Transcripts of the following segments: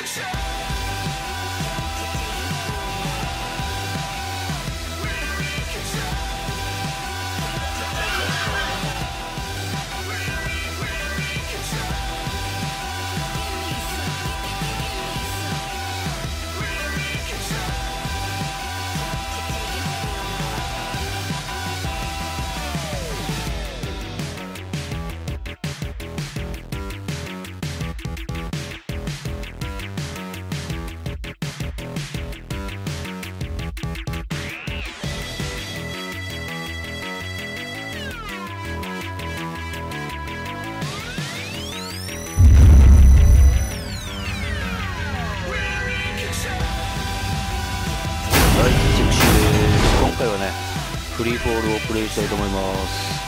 今回はね、フリーフォールをプレイしたいと思います。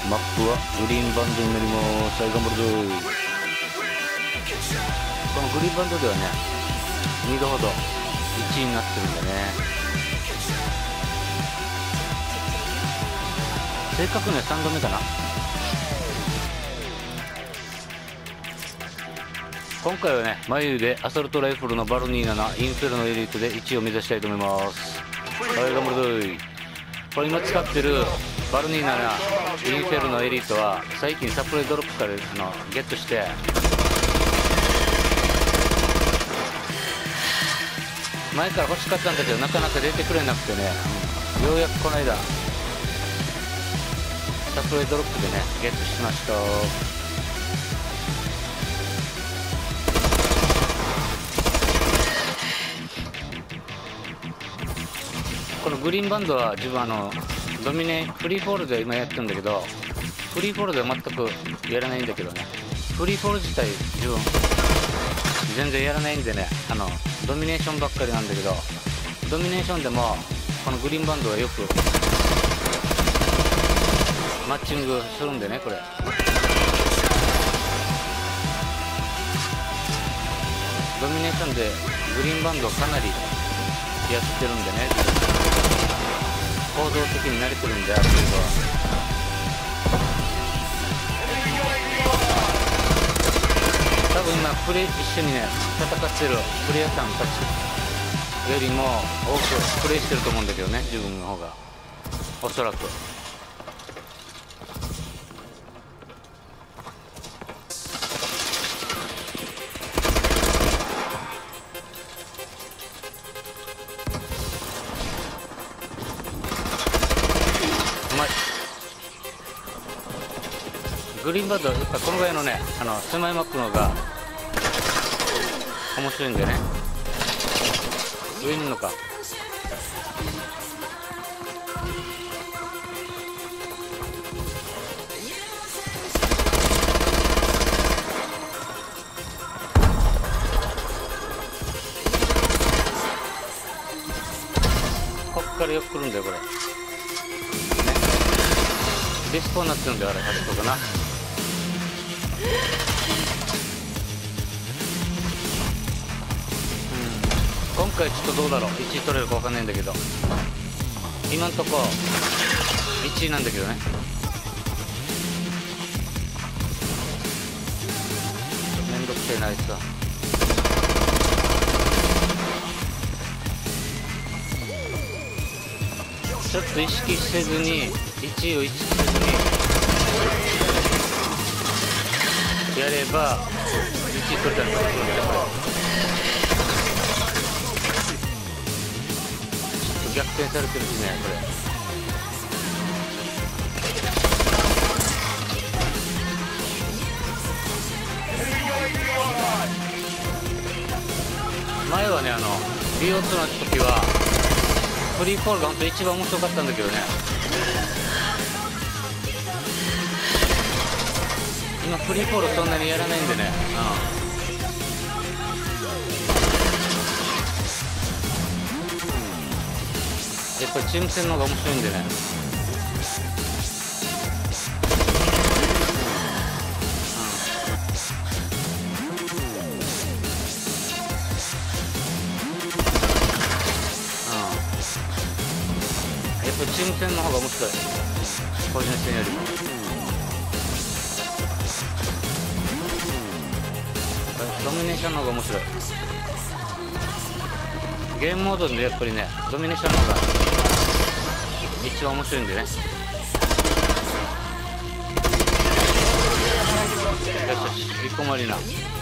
マップはグリーンバンドになります。はい、頑張るぞ。このグリーンバンドではね、2度ほど1位になってるんでね。正確には3度目かな。今回はね、眉でアサルトライフルのバルニーナなインフェルノエリートで1位を目指したいと思います。はい、頑張るぞい。これ今使ってるバルニーナなインフェルノエリートは最近サプライドロップからゲットして、前から欲しかったんだけどなかなか出てくれなくてね、ようやくこの間サプライドロップでねゲットしました。このグリーンバンドは自分ドミネフリーフォールで今やってるんだけど、フリーフォールでは全くやらないんだけどね、フリーフォール自体自分全然やらないんでね、ドミネーションばっかりなんだけど、ドミネーションでもこのグリーンバンドはよくマッチングするんでね、これドミネーションでグリーンバンドかなりやってるんでね、構造的に慣れてるんで、ある程度は多分今一緒にね戦ってるプレイヤーさんたちよりも多くプレイしてると思うんだけどね、自分の方がおそらく。グリーンバンドはやっぱこのぐらいのね狭いマップの方が面白いんでね。上にいるのか。こっからよく来るんだよこれ、ね、ディスコになってるんだよ、あれ端っこかな。今回ちょっとどうだろう、1位取れるか分かんないんだけど、今んとこ1位なんだけどね。めんどくせえなあいつは。ちょっと意識せずに、1位を意識せずにやれば1位取れたりとかするんだよこれ。逆転されてるしねこれ。前はねBO2 の時はフリーフォールが本当一番面白かったんだけどね、今フリーフォールそんなにやらないんでね、やっぱりチーム戦の方が面白いんでね。やっぱりチーム戦の方が面白い、個人戦よりも。ドミネーションの方が面白い。 ゲームモードでやっぱりね、ドミネーションの方が一番面白いんでね。よしよし、一個もりな。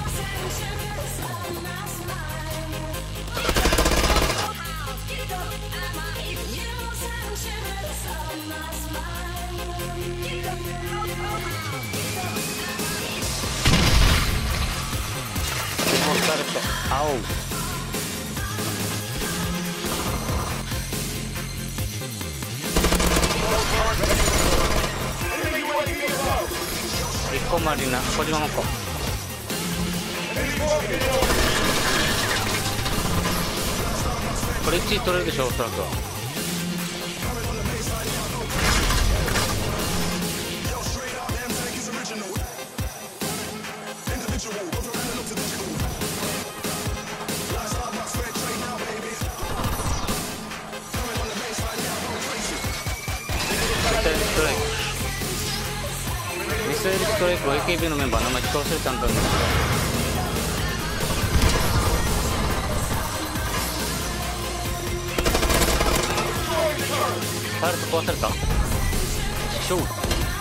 青一個マリナ小島もここれ1位取れるでしょおそらく。ミサイルストライクは AKB のメンバー名前聞か忘れたんだけど、ターレット壊された。ショー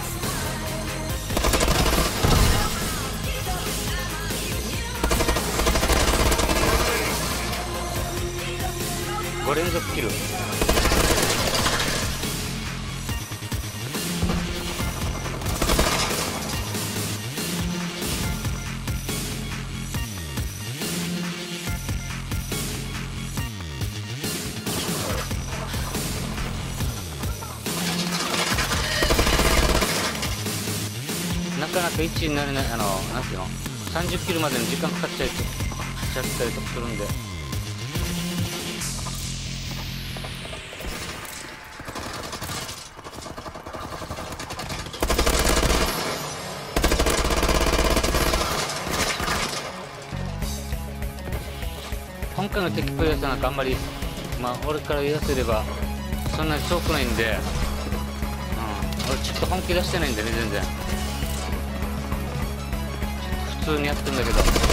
5連続キル。なかなか1位になれない、なんていうの、30キルまでの時間かかっちゃったりとかするんで。今回の敵プレイヤーさんなんかあんまり、まあ俺から言わせればそんなに遠くないんで、俺ちょっと本気出してないんでね、全然普通にやってるんだけど、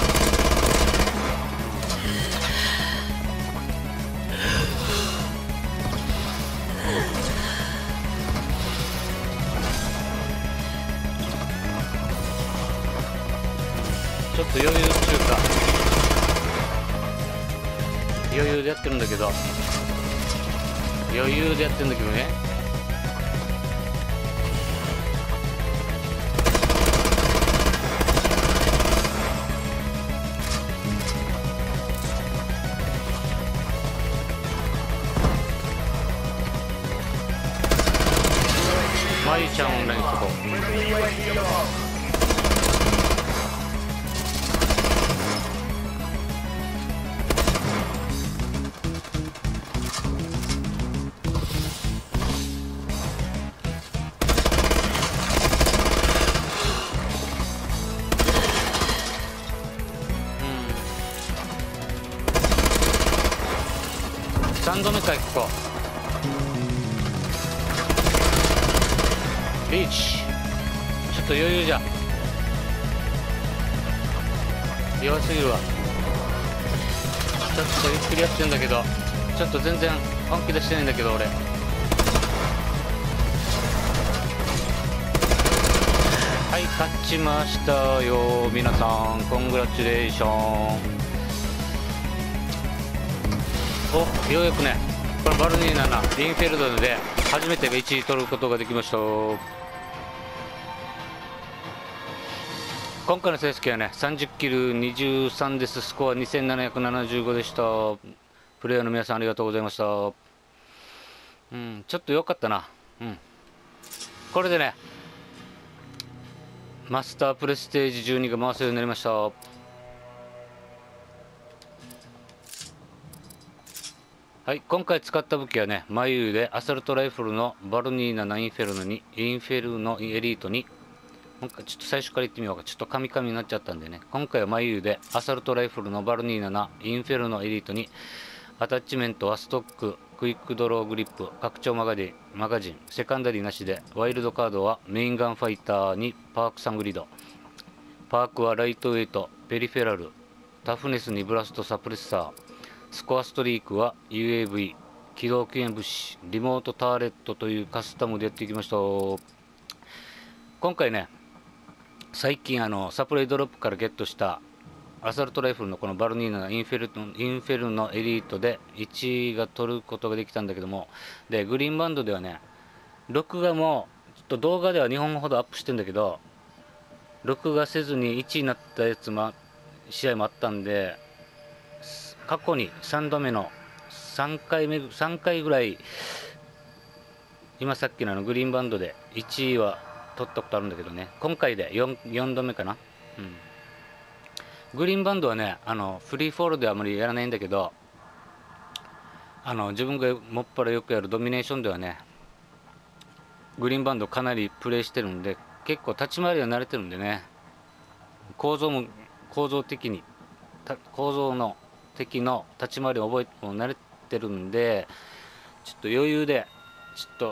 ちょっと余裕っていうか余裕でやってるんだけどね。まゆちゃんオンラインそこ。3度目か、ここリーチ。ちょっと余裕じゃ弱すぎるわ。ちょっとゆっくりやってんだけど、ちょっと全然本気出してないんだけど俺。はい、勝ちましたよ皆さん、コングラチュレーション。お、ようやくね、このバルニーナなインフェルドで初めて1位取ることができました。今回の成績はね、30キル23です。スコア2775でした。プレイヤーの皆さんありがとうございました。ちょっと良かったな。これでね、マスタープレステージ12が回せるようになりました。はい、今回使った武器はね、マユでアサルトライフルのバルニーナなインフェルノに、インフェルノエリートに、今回ちょっと最初から言ってみようか。ちょっとカミカミになっちゃったんでね。今回はマユでアサルトライフルのバルニーナなインフェルノエリートに、アタッチメントはストック、クイックドローグリップ、拡張マガジン、セカンダリーなしで、ワイルドカードはメインガンファイターにパーク3グリッド。パークはライトウェイト、ペリフェラル、タフネスにブラストサプレッサー、 スコアストリークは UAV、機動救援物資、リモートターレットというカスタムでやっていきました。今回ね、最近サプライドロップからゲットしたアサルトライフルのこのバルニーナのインフェルノエリートで1位が取ることができたんだけども、でグリーンバンドではね、録画もちょっと動画では2本ほどアップしてんだけど、録画せずに1位になったやつも試合もあったんで、過去に3度目の3回ぐらい、今さっきのグリーンバンドで1位は取ったことあるんだけどね、今回で 4度目かな。グリーンバンドはね、フリーフォールではあまりやらないんだけど、自分がもっぱらよくやるドミネーションではね、グリーンバンドかなりプレイしてるんで、結構立ち回りは慣れてるんでね、構造的の敵の立ち回りを慣れてるんで、ちょっと余裕でちょっと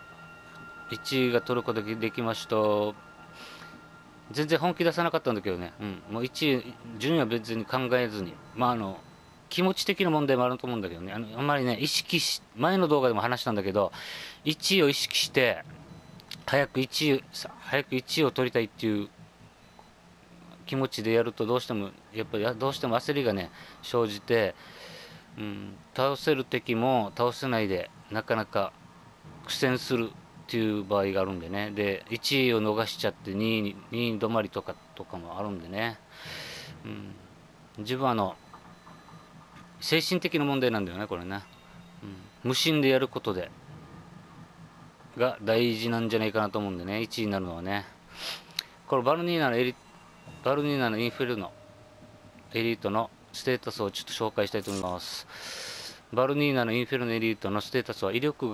1位が取ることができました。全然本気出さなかったんだけどね、もう1位、順位は別に考えずに、気持ち的な問題もあると思うんだけどね、あんまりね、前の動画でも話したんだけど、1位を意識して、早く1位を取りたいっていう気持ちでやると、どうしても焦りがね、生じて、倒せる敵も倒せないで、なかなか苦戦するっていう場合があるんでね。で1位を逃しちゃって2位止まりとかもあるんでね、自分は精神的な問題なんだよね、これね。無心でやることが大事なんじゃないかなと思うんでね、1位になるのはね。これバルニーナのインフェルノエリートのステータスをちょっと紹介したいと思います。バルニーナのインフェルノエリートのステータスは、威力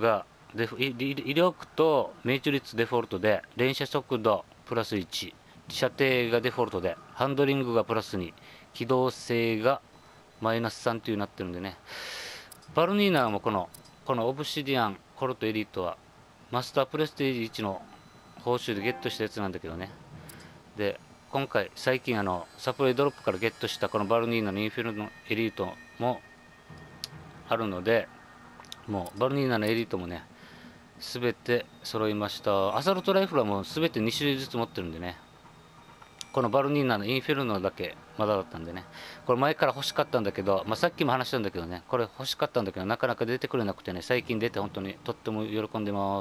と命中率デフォルトで、連射速度プラス1、射程がデフォルトで、ハンドリングがプラス2、機動性がマイナス3というなってるんでね。バルニーナもこのオブシディアンコルトエリートはマスタープレステージ1の報酬でゲットしたやつなんだけどね。で今回最近サプライドロップからゲットしたこのバルニーナのインフェルノエリートもあるので、もうバルニーナのエリートもね、全て揃いました。アサルトライフルはもう全て2種類ずつ持ってるんでね、このバルニーナのインフェルノだけまだだったんでね、これ前から欲しかったんだけど、さっきも話したんだけどね、これ欲しかったんだけど、なかなか出てくれなくてね、最近出て本当にとっても喜んでます。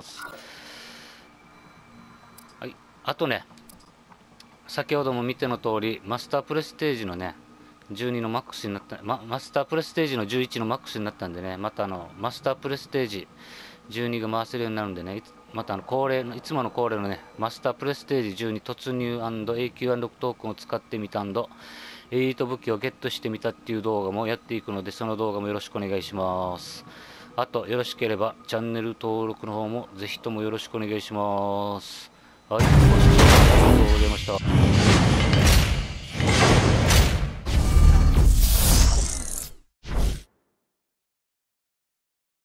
はい、あとね、先ほども見ての通り、マスタープレステージのね、12のマックスになった、マスタープレステージの11のマックスになったんでね、またマスタープレステージ12が回せるようになるんでね、またいつもの恒例のね、マスタープレステージ12突入 &永久アンロックトークンを使ってみたエリート武器をゲットしてみたっていう動画もやっていくので、その動画もよろしくお願いします。あとよろしければチャンネル登録の方もぜひともよろしくお願いします。はい、ご視聴ありがとうございました。